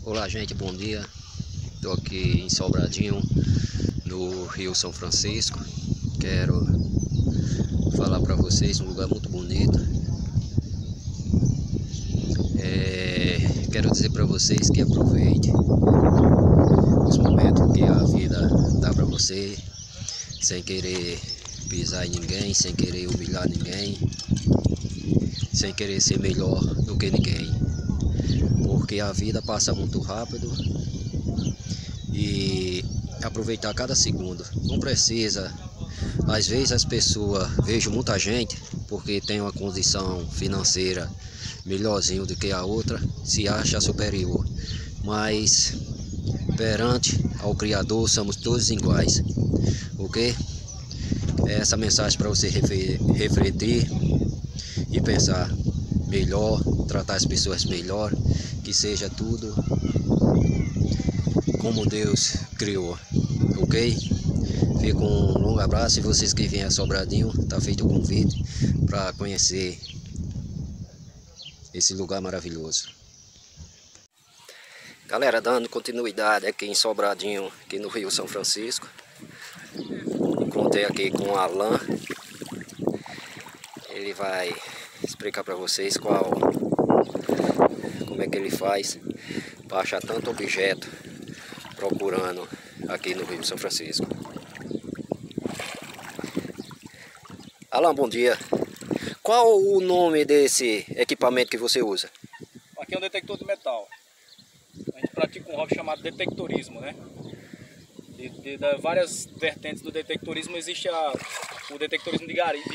Olá gente, bom dia. Estou aqui em Sobradinho, no Rio São Francisco. Quero falar para vocês um lugar muito bonito. Quero dizer para vocês que aproveite os momentos que a vida dá para você, sem querer pisar em ninguém, sem querer humilhar ninguém, sem querer ser melhor do que ninguém. Porque a vida passa muito rápido e aproveitar cada segundo. Não precisa, às vezes as pessoas, vejo muita gente, porque tem uma condição financeira melhorzinho do que a outra, se acha superior. Mas perante ao Criador somos todos iguais, ok? Essa mensagem para você refletir e pensar melhor, tratar as pessoas melhor, que seja tudo como Deus criou, ok? Fica um longo abraço e vocês que vêm a Sobradinho, tá feito o convite para conhecer esse lugar maravilhoso. Galera, dando continuidade aqui em Sobradinho, aqui no Rio São Francisco. Encontrei aqui com o Alan. Ele vai explicar para vocês como é que ele faz para achar tanto objeto procurando aqui no Rio São Francisco. Alan, bom dia. Qual o nome desse equipamento que você usa? Aqui é um detector de metal. A gente pratica um hobby chamado detectorismo, né? De várias vertentes do detectorismo existe o detectorismo de garimpo,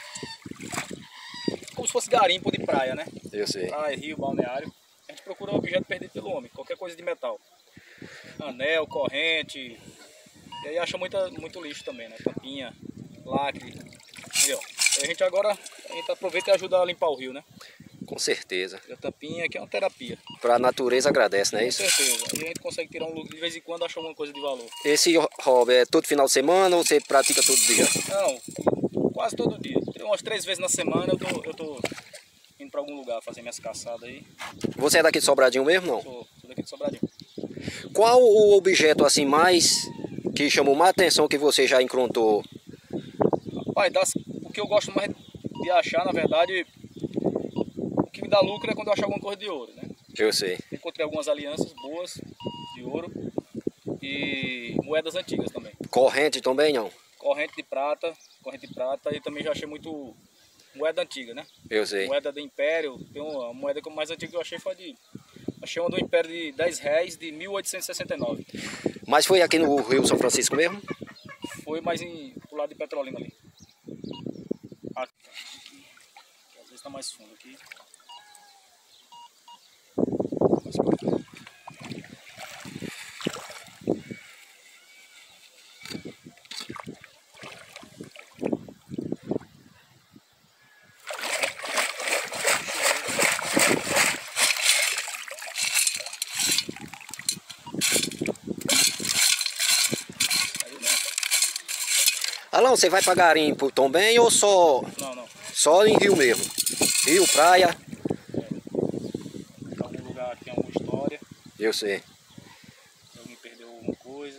como se fosse garimpo de praia, né? Eu sei. Praia, rio, balneário. A gente procura um objeto perdido pelo homem, qualquer coisa de metal. Anel, corrente. E aí acha muito lixo também, né? Tampinha, lacre. E, ó, a gente aproveita e ajuda a limpar o rio, né? Com certeza. E a tampinha aqui é uma terapia. Para a natureza agradece, não é isso? Com certeza. E a gente consegue tirar um lucro de vez em quando, achar alguma coisa de valor. Esse hobby é todo final de semana ou você pratica todo dia? Não, quase todo dia. Umas 3 vezes na semana eu tô indo para algum lugar fazer minhas caçadas aí. Você é daqui de Sobradinho mesmo, não? Sou daqui de Sobradinho. Qual o objeto assim mais que chamou mais atenção que você já encontrou? Rapaz, o que eu gosto mais de achar, na verdade, o que me dá lucro é quando eu achar alguma coisa de ouro, né? Eu sei. Encontrei algumas alianças boas de ouro e moedas antigas também. Corrente também não? Corrente de prata e também já achei muito moeda antiga, né? Eu sei. Moeda do Império, tem uma moeda mais antiga que eu achei achei uma do Império de R$10 de 1869. Mas foi aqui no Rio São Francisco mesmo? Foi mais pro lado de Petrolina ali. Aqui. Às vezes tá mais fundo aqui. Alan, você vai para garimpo também ou só? Não. Só em rio mesmo? Rio, praia? Em algum lugar que tem alguma história. Eu sei. Se alguém perdeu alguma coisa.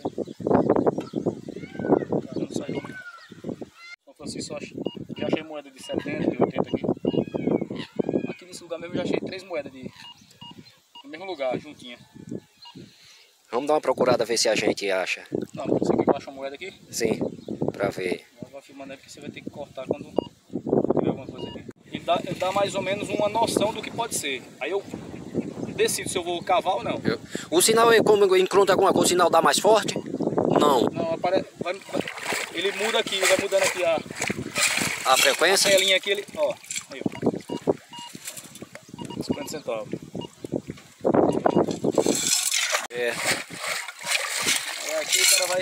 Não saiu. São Francisco já achei moeda de 70, de 80 aqui. Aqui nesse lugar mesmo eu já achei 3 moedas no mesmo lugar, juntinha. Vamos dar uma procurada ver se a gente acha. Não, você quer que eu ache uma moeda aqui? Sim, para ver. Eu vou filmando aí porque você vai ter que cortar quando tiver alguma coisa aqui. Ele dá mais ou menos uma noção do que pode ser. Aí eu decido se eu vou cavar ou não. O sinal é como eu encontro alguma coisa, o sinal dá mais forte? Não. Não, ele muda aqui, ele vai mudando aqui A frequência? a telinha aqui, ele, ó, aí, ó. 50 centavos. É. Aí aqui o cara vai...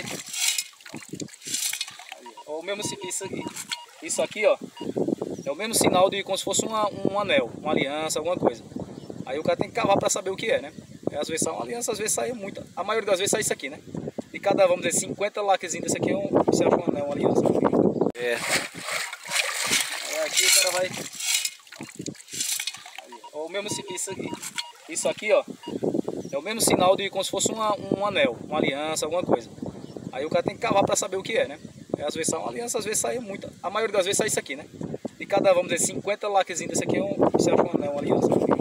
Aí, ó, o mesmo, isso aqui, ó, é o mesmo sinal de como se fosse um anel, uma aliança, alguma coisa. Aí o cara tem que cavar para saber o que é, né? Às vezes sai uma aliança, às vezes sai muita. A maioria das vezes sai isso aqui, né? De cada, vamos dizer, 50 lacrezinhos desse aqui, você acha um anel, uma aliança. É. Aí aqui o cara vai... Aí, ó, o mesmo, isso aqui, ó, É o mesmo sinal de como se fosse um anel, uma aliança, alguma coisa. Aí o cara tem que cavar para saber o que é, né? Às vezes sai uma aliança, às vezes sai muito. A maioria das vezes sai isso aqui, né? De cada, vamos dizer, 50 laquezinhos desse aqui, você acha um anel, uma aliança.